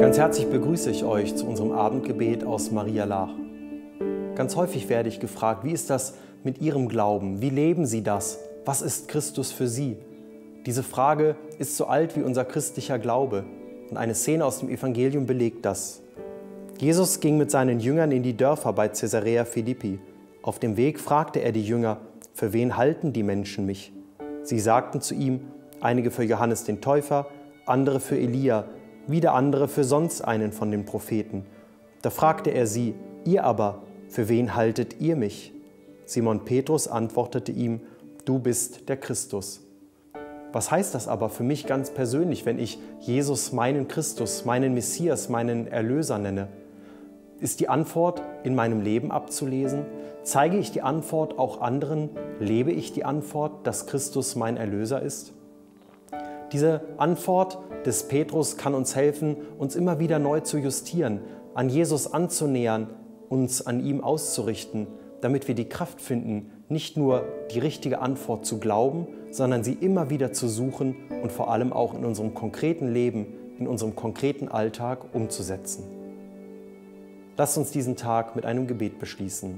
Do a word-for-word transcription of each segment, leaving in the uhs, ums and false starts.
Ganz herzlich begrüße ich euch zu unserem Abendgebet aus Maria Laach. Ganz häufig werde ich gefragt, wie ist das mit Ihrem Glauben? Wie leben Sie das? Was ist Christus für Sie? Diese Frage ist so alt wie unser christlicher Glaube und eine Szene aus dem Evangelium belegt das. Jesus ging mit seinen Jüngern in die Dörfer bei Caesarea Philippi. Auf dem Weg fragte er die Jünger: Für wen halten die Menschen mich? Sie sagten zu ihm, einige für Johannes den Täufer, andere für Elia, wieder andere für sonst einen von den Propheten. Da fragte er sie: Ihr aber, für wen haltet ihr mich? Simon Petrus antwortete ihm: Du bist der Christus. Was heißt das aber für mich ganz persönlich, wenn ich Jesus meinen Christus, meinen Messias, meinen Erlöser nenne? Ist die Antwort in meinem Leben abzulesen? Zeige ich die Antwort auch anderen? Lebe ich die Antwort, dass Christus mein Erlöser ist? Diese Antwort des Petrus kann uns helfen, uns immer wieder neu zu justieren, an Jesus anzunähern, uns an ihm auszurichten, damit wir die Kraft finden, nicht nur die richtige Antwort zu glauben, sondern sie immer wieder zu suchen und vor allem auch in unserem konkreten Leben, in unserem konkreten Alltag umzusetzen. Lasst uns diesen Tag mit einem Gebet beschließen.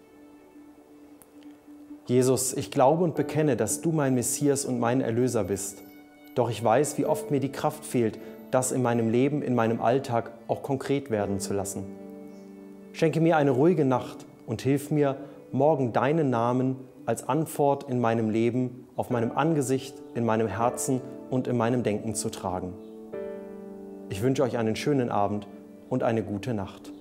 Jesus, ich glaube und bekenne, dass du mein Messias und mein Erlöser bist. Doch ich weiß, wie oft mir die Kraft fehlt, das in meinem Leben, in meinem Alltag auch konkret werden zu lassen. Schenke mir eine ruhige Nacht und hilf mir, morgen deinen Namen als Antwort in meinem Leben, auf meinem Angesicht, in meinem Herzen und in meinem Denken zu tragen. Ich wünsche euch einen schönen Abend und eine gute Nacht.